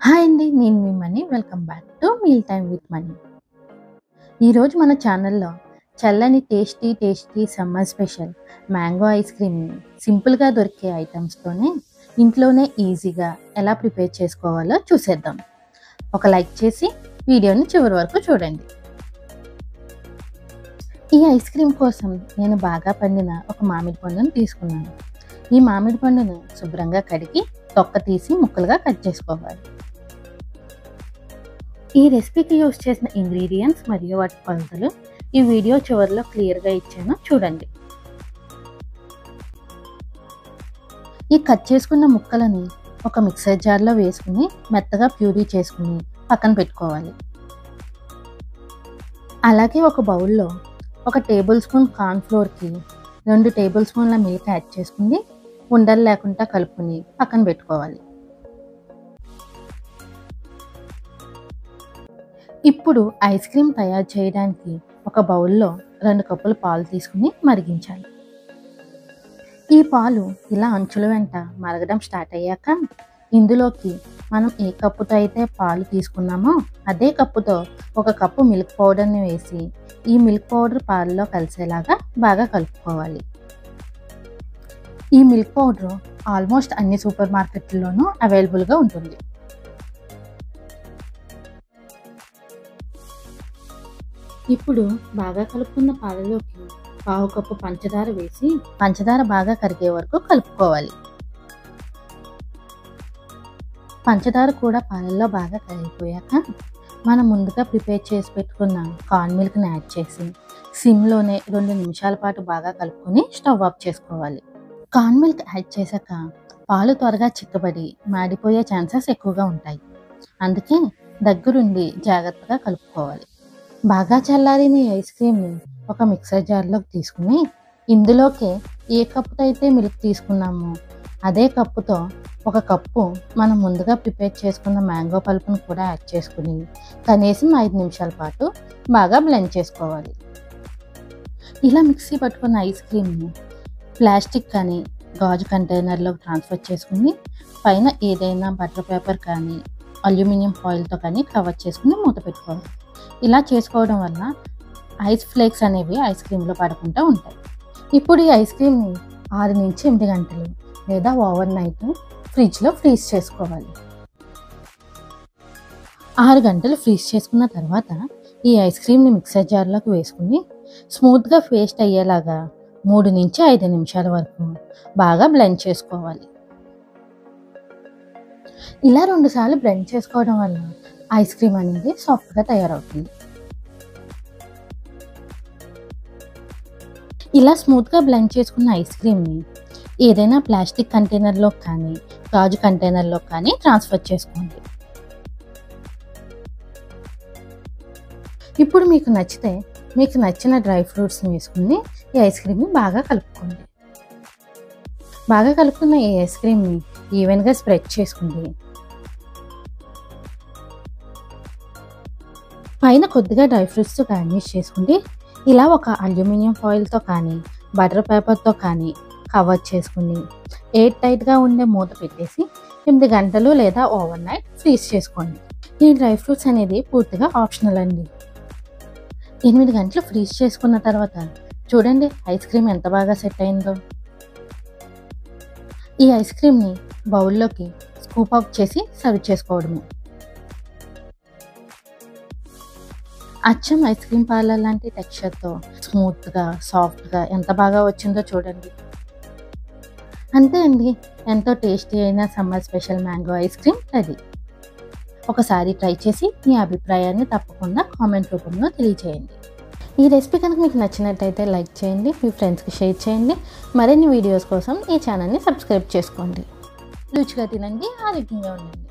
Hi అండి, నేను మీ Mani. Welcome back to meal time with Mani. ఈరోజు మన ఛానల్లో చల్లని tasty summer special mango ice క్రీమ్ని సింపుల్గా దొరికే ఐటమ్స్తోనే ఇంట్లోనే ఈజీగా ఎలా ప్రిపేర్ చేసుకోవాలో చూసేద్దాం. ఒక లైక్ చేసి వీడియోని చివరి వరకు చూడండి. ఈ ఐస్ క్రీమ్ కోసం నేను బాగా పండిన ఒక మామిడి పండును తీసుకున్నాను. ఈ మామిడి పండును శుభ్రంగా కడిగి తొక్క తీసి ముక్కలుగా కట్ చేసుకోవాలి. ఈ రెసిపీకి యూస్ చేసిన ఇంగ్రీడియంట్స్ మరియు వాటి కొలతలు ఈ వీడియో చివరిలో క్లియర్గా ఇచ్చాను, చూడండి. ఈ కట్ చేసుకున్న ముక్కలని ఒక మిక్సర్ జార్లో వేసుకుని మెత్తగా ప్యూరీ చేసుకుని పక్కన పెట్టుకోవాలి. అలాగే ఒక బౌల్లో 1 టేబుల్ స్పూన్ కార్న్ఫ్లోర్కి 2 టేబుల్ స్పూన్ల మిల్క్ యాడ్ చేసుకుని ఉండలు లేకుండా కలుపుకుని పక్కన పెట్టుకోవాలి. ఇప్పుడు ఐస్ క్రీమ్ తయారు చేయడానికి ఒక బౌల్లో 2 కప్పుల పాలు తీసుకుని మరిగించాలి. ఈ పాలు ఇలా అంచుల వెంట మరగడం స్టార్ట్ అయ్యాక ఇందులోకి మనం ఏ కప్పుతో అయితే పాలు తీసుకున్నామో అదే కప్పుతో 1 కప్పు మిల్క్ పౌడర్ని వేసి ఈ మిల్క్ పౌడర్ పాలలో కలిసేలాగా బాగా కలుపుకోవాలి. ఈ మిల్క్ పౌడర్ ఆల్మోస్ట్ అన్ని సూపర్ మార్కెట్లలోనూ అవైలబుల్గా ఉంటుంది. ఇప్పుడు బాగా కలుపుకున్న పాలలోకి 1/2 కప్పు పంచదార వేసి పంచదార బాగా కరిగే వరకు కలుపుకోవాలి. పంచదార కూడా పాలల్లో బాగా కరిగిపోయాక మనం ముందుగా ప్రిపేర్ చేసి పెట్టుకున్న కార్న్ మిల్క్ని యాడ్ చేసి సిమ్లోనే 2 నిమిషాల పాటు బాగా కలుపుకొని స్టవ్ ఆఫ్ చేసుకోవాలి. కార్న్ మిల్క్ యాడ్ చేశాక పాలు త్వరగా చిక్కబడి మాడిపోయే ఛాన్సెస్ ఎక్కువగా ఉంటాయి. అందుకే దగ్గరుండి జాగ్రత్తగా కలుపుకోవాలి. బాగా చల్లారిన ఐస్ క్రీమ్ని ఒక మిక్సర్ జార్లోకి తీసుకుని ఇందులోకి ఏ కప్పుతో అయితే మిల్క్ తీసుకున్నామో అదే కప్పుతో 1 కప్పు మనం ముందుగా ప్రిపేర్ చేసుకున్న మ్యాంగో పల్పును కూడా యాడ్ చేసుకుని కనీసం 5 నిమిషాల పాటు బాగా బ్లెండ్ చేసుకోవాలి. ఇలా మిక్సీ పట్టుకున్న ఐస్ క్రీమ్ని ప్లాస్టిక్ కానీ గాజు కంటైనర్లోకి ట్రాన్స్ఫర్ చేసుకుని పైన ఏదైనా బటర్ పేపర్ కానీ అల్యూమినియం ఫాయిల్తో కానీ కవర్ చేసుకుని మూత పెట్టుకోవాలి. ఇలా చేసుకోవడం వల్ల ఐస్ ఫ్లేక్స్ అనేవి ఐస్ క్రీమ్లో పడకుండా ఉంటాయి. ఇప్పుడు ఈ ఐస్ క్రీమ్ని 6 నుంచి 8 గంటలు లేదా ఓవర్ నైట్ ఫ్రిడ్జ్లో ఫ్రీజ్ చేసుకోవాలి. 6 గంటలు ఫ్రీజ్ చేసుకున్న తర్వాత ఈ ఐస్ క్రీమ్ని మిక్సర్ జార్లోకి వేసుకుని స్మూత్గా పేస్ట్ అయ్యేలాగా 3 నుంచి 5 నిమిషాల వరకు బాగా బ్లెండ్ చేసుకోవాలి. ఇలా 2 సార్లు బ్లెండ్ చేసుకోవడం వల్ల ఐస్ క్రీమ్ అనేది సాఫ్ట్గా తయారవుతుంది. ఇలా స్మూత్గా బ్లెండ్ చేసుకున్న ఐస్ క్రీమ్ని ఏదైనా ప్లాస్టిక్ కంటైనర్లో కానీ గాజు కంటైనర్లో కానీ ట్రాన్స్ఫర్ చేసుకోండి. ఇప్పుడు మీకు నచ్చిన డ్రై ఫ్రూట్స్ని వేసుకుని ఈ ఐస్ క్రీమ్ని బాగా కలుపుకోండి. బాగా కలుపుకున్న ఈ ఐస్ క్రీమ్ని ఈవెన్గా స్ప్రెడ్ చేసుకుంది. పైన కొద్దిగా డ్రై ఫ్రూట్స్తో గార్నిష్ చేసుకుంటే ఇలా ఒక అల్యూమినియం ఫాయిల్తో కానీ బటర్ పేపర్తో కానీ కవర్ చేసుకుని ఎయిర్ టైట్గా ఉండే మూత పెట్టేసి 8 గంటలు లేదా ఓవర్ నైట్ ఫ్రీజ్ చేసుకోండి. ఈ డ్రై ఫ్రూట్స్ అనేది పూర్తిగా ఆప్షనల్ అండి. 8 గంటలు ఫ్రీజ్ చేసుకున్న తర్వాత చూడండి ఐస్ క్రీమ్ ఎంత బాగా సెట్ అయిందో. ఈ ఐస్ క్రీమ్ని బౌల్లోకి స్కూప్ అవుట్ చేసి సర్వ్ చేసుకోవడము. అచ్చం ఐస్ క్రీమ్ పార్లర్ లాంటి టెక్స్చర్తో స్మూత్గా సాఫ్ట్గా ఎంత బాగా వచ్చిందో చూడండి. అంతే అండి, ఎంతో టేస్టీ అయిన summer special mango ice cream ready. ఒకసారి ట్రై చేసి మీ అభిప్రాయాన్ని తప్పకుండా కామెంట్ రూపంలో తెలియజేయండి. ఈ రెసిపీ కనుక మీకు నచ్చినట్టయితే లైక్ చేయండి, మీ ఫ్రెండ్స్కి షేర్ చేయండి. మరిన్ని వీడియోస్ కోసం ఈ ఛానల్ని సబ్స్క్రైబ్ చేసుకోండి. రుచిగా తినండి, ఆరోగ్యంగా ఉండండి.